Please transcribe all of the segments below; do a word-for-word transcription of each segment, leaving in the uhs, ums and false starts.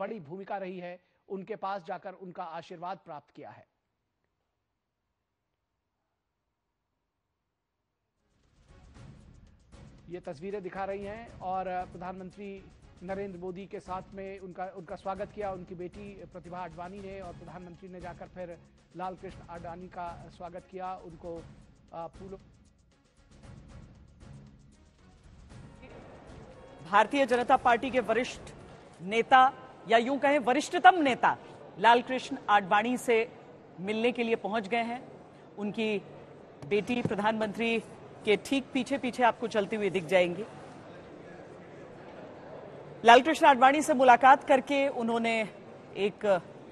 बड़ी भूमिका रही है, उनके पास जाकर उनका आशीर्वाद प्राप्त किया है। ये तस्वीरें दिखा रही हैं और प्रधानमंत्री नरेंद्र मोदी के साथ में उनका उनका स्वागत किया उनकी बेटी प्रतिभा आडवाणी ने, और प्रधानमंत्री ने जाकर फिर लाल कृष्ण आडवाणी का स्वागत किया, उनको फूलों। भारतीय जनता पार्टी के वरिष्ठ नेता या यूं कहें वरिष्ठतम नेता लाल कृष्ण आडवाणी से मिलने के लिए पहुंच गए हैं। उनकी बेटी प्रधानमंत्री के ठीक पीछे पीछे आपको चलती हुई दिख जाएंगी। लाल कृष्ण आडवाणी से मुलाकात करके उन्होंने एक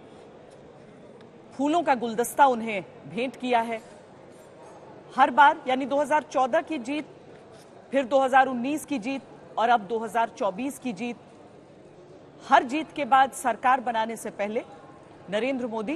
फूलों का गुलदस्ता उन्हें भेंट किया है। हर बार यानी दो हज़ार चौदह की जीत, फिर दो हज़ार उन्नीस की जीत और अब दो हज़ार चौबीस की जीत, हर जीत के बाद सरकार बनाने से पहले नरेंद्र मोदी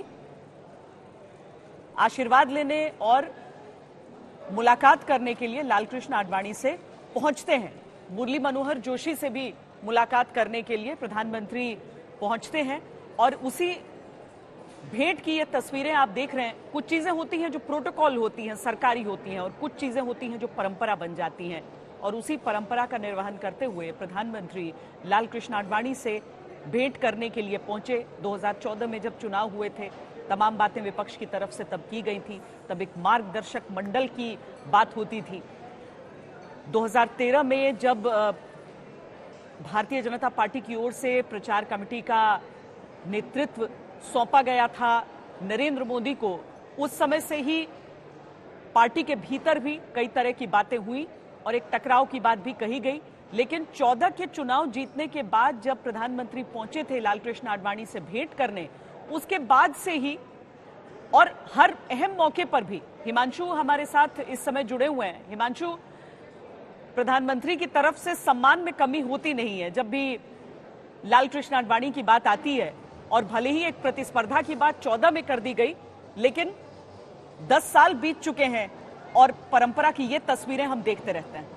आशीर्वाद लेने और मुलाकात करने के लिए लाल कृष्ण आडवाणी से पहुंचते हैं। मुरली मनोहर जोशी से भी मुलाकात करने के लिए प्रधानमंत्री पहुंचते हैं और उसी भेंट की ये तस्वीरें आप देख रहे हैं। कुछ चीजें होती हैं जो प्रोटोकॉल होती हैं, सरकारी होती हैं, और कुछ चीजें होती हैं जो परंपरा बन जाती हैं, और उसी परंपरा का निर्वहन करते हुए प्रधानमंत्री लाल कृष्ण आडवाणी से भेंट करने के लिए पहुंचे। दो हज़ार चौदह में जब चुनाव हुए थे, तमाम बातें विपक्ष की तरफ से तब की गई थी, तब एक मार्गदर्शक मंडल की बात होती थी। दो हज़ार तेरह में जब भारतीय जनता पार्टी की ओर से प्रचार कमेटी का नेतृत्व सौंपा गया था नरेंद्र मोदी को, उस समय से ही पार्टी के भीतर भी कई तरह की बातें हुई और एक टकराव की बात भी कही गई। लेकिन चौदह के चुनाव जीतने के बाद जब प्रधानमंत्री पहुंचे थे लाल कृष्ण आडवाणी से भेंट करने, उसके बाद से ही और हर अहम मौके पर भी, हिमांशु हमारे साथ इस समय जुड़े हुए हैं। हिमांशु, प्रधानमंत्री की तरफ से सम्मान में कमी होती नहीं है जब भी लाल कृष्ण आडवाणी की बात आती है, और भले ही एक प्रतिस्पर्धा की बात चौदह में कर दी गई, लेकिन दस साल बीत चुके हैं और परंपरा की ये तस्वीरें हम देखते रहते हैं।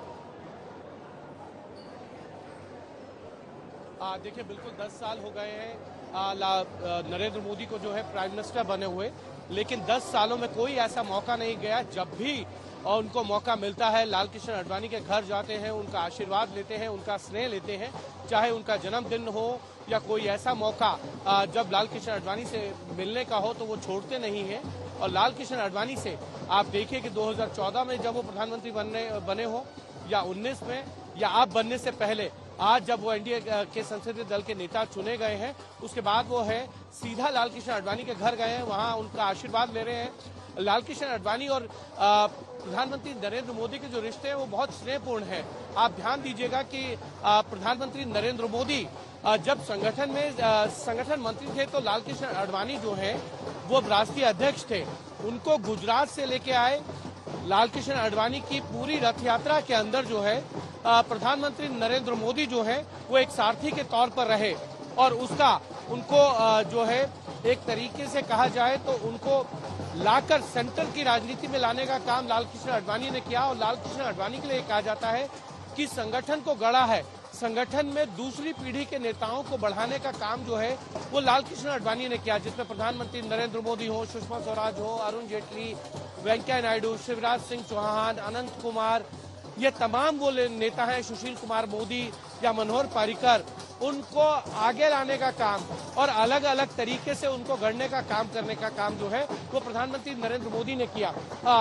देखिए, बिल्कुल दस साल हो गए हैं नरेंद्र मोदी को जो है प्राइम मिनिस्टर बने हुए, लेकिन दस सालों में कोई ऐसा मौका नहीं गया जब भी और उनको मौका मिलता है लाल कृष्ण आडवाणी के घर जाते हैं, उनका आशीर्वाद लेते हैं, उनका स्नेह लेते हैं। चाहे उनका जन्मदिन हो या कोई ऐसा मौका जब लाल कृष्ण आडवाणी से मिलने का हो तो वो छोड़ते नहीं हैं। और लाल कृष्ण आडवाणी से आप देखिए कि दो हज़ार चौदह में जब वो प्रधानमंत्री बनने बने हो या उन्नीस में या आप बनने से पहले, आज जब वो एनडीए के संसदीय दल के नेता चुने गए हैं, उसके बाद वो है सीधा लाल कृष्ण आडवाणी के घर गए हैं, वहां उनका आशीर्वाद ले रहे हैं। लाल कृष्ण आडवाणी और प्रधानमंत्री नरेंद्र मोदी के जो रिश्ते हैं वो बहुत स्नेहपूर्ण हैं। आप ध्यान दीजिएगा कि प्रधानमंत्री नरेंद्र मोदी जब संगठन में संगठन मंत्री थे तो लाल कृष्ण आडवाणी जो है वो राष्ट्रीय अध्यक्ष थे। उनको गुजरात से लेके आए। लाल कृष्ण आडवाणी की पूरी रथ यात्रा के अंदर जो है प्रधानमंत्री नरेंद्र मोदी जो है वो एक सारथी के तौर पर रहे, और उसका उनको जो है एक तरीके से कहा जाए तो उनको लाकर सेंटर की राजनीति में लाने का काम लाल कृष्ण आडवाणी ने किया। और लाल कृष्ण आडवाणी के लिए कहा जाता है कि संगठन को गढ़ा है, संगठन में दूसरी पीढ़ी के नेताओं को बढ़ाने का काम जो है वो लाल कृष्ण आडवाणी ने किया, जिसमें प्रधानमंत्री नरेंद्र मोदी हो, सुषमा स्वराज हो, अरुण जेटली, वेंकैया नायडू, शिवराज सिंह चौहान, अनंत कुमार, ये तमाम वो नेता हैं, सुशील कुमार मोदी या मनोहर पर्रिकर, उनको आगे लाने का काम और अलग अलग तरीके से उनको गढ़ने का काम करने का काम जो है वो प्रधानमंत्री नरेंद्र मोदी ने किया,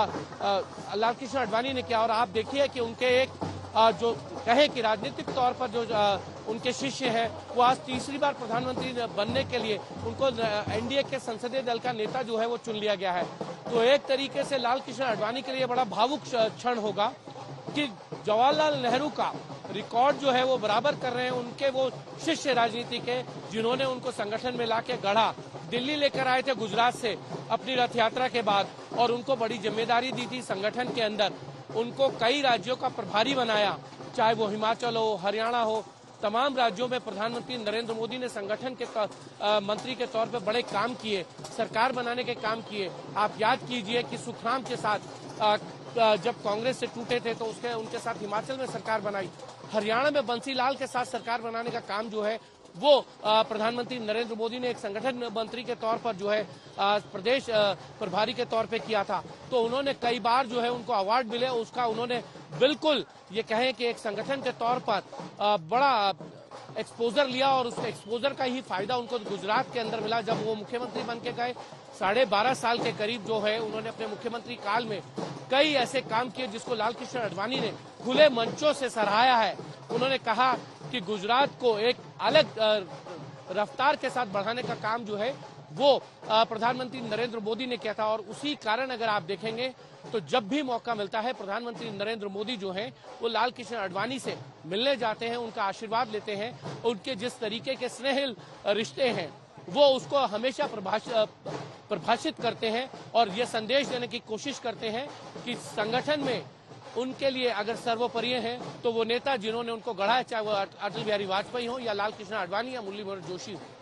लाल कृष्ण आडवाणी ने किया। और आप देखिए कि उनके एक आ, जो कहे कि राजनीतिक तौर पर जो आ, उनके शिष्य हैं वो आज तीसरी बार प्रधानमंत्री बनने के लिए उनको एनडीए के संसदीय दल का नेता जो है वो चुन लिया गया है। तो एक तरीके से लाल कृष्ण आडवाणी के लिए बड़ा भावुक क्षण होगा कि जवाहरलाल नेहरू का रिकॉर्ड जो है वो बराबर कर रहे हैं उनके वो शिष्य राजनीति के, जिन्होंने उनको संगठन में लाके गढ़ा। दिल्ली लेकर आए थे गुजरात से अपनी रथ यात्रा के बाद, और उनको बड़ी जिम्मेदारी दी थी संगठन के अंदर। उनको कई राज्यों का प्रभारी बनाया, चाहे वो हिमाचल हो, हरियाणा हो, तमाम राज्यों में प्रधानमंत्री नरेंद्र मोदी ने संगठन के आ, मंत्री के तौर पर बड़े काम किए, सरकार बनाने के काम किए। आप याद कीजिए कि सुखराम के साथ आ, जब कांग्रेस से टूटे थे तो उसके उनके साथ हिमाचल में सरकार बनाई, हरियाणा में बंसीलाल के साथ सरकार बनाने का काम जो है वो प्रधानमंत्री नरेंद्र मोदी ने एक संगठन मंत्री के तौर पर जो है प्रदेश प्रभारी के तौर पे किया था, तो उन्होंने कई बार जो है उनको अवार्ड मिले, उसका उन्होंने बिल्कुल ये कहें कि एक संगठन के तौर पर बड़ा एक्सपोजर लिया और उस एक्सपोजर का ही फायदा उनको गुजरात के अंदर मिला। जब वो मुख्यमंत्री बन के गए, साढ़े बारह साल के करीब जो है उन्होंने अपने मुख्यमंत्री काल में कई ऐसे काम किए जिसको लालकृष्ण आडवाणी ने खुले मंचों से सराहाया है। उन्होंने कहा कि गुजरात को एक अलग रफ्तार के साथ बढ़ाने का काम जो है वो प्रधानमंत्री नरेंद्र मोदी ने किया था, और उसी कारण अगर आप देखेंगे तो जब भी मौका मिलता है प्रधानमंत्री नरेंद्र मोदी जो हैं वो लालकृष्ण आडवाणी से मिलने जाते हैं, उनका आशीर्वाद लेते हैं। उनके जिस तरीके के स्नेहिल रिश्ते हैं वो उसको हमेशा प्रभाषित करते हैं और ये संदेश देने की कोशिश करते हैं कि संगठन में उनके लिए अगर सर्वोपरि हैं तो वो नेता जिन्होंने उनको गढ़ा है, चाहे वो अटल बिहारी वाजपेयी हो या लालकृष्ण आडवाणी या मुरली मनोहर जोशी हो।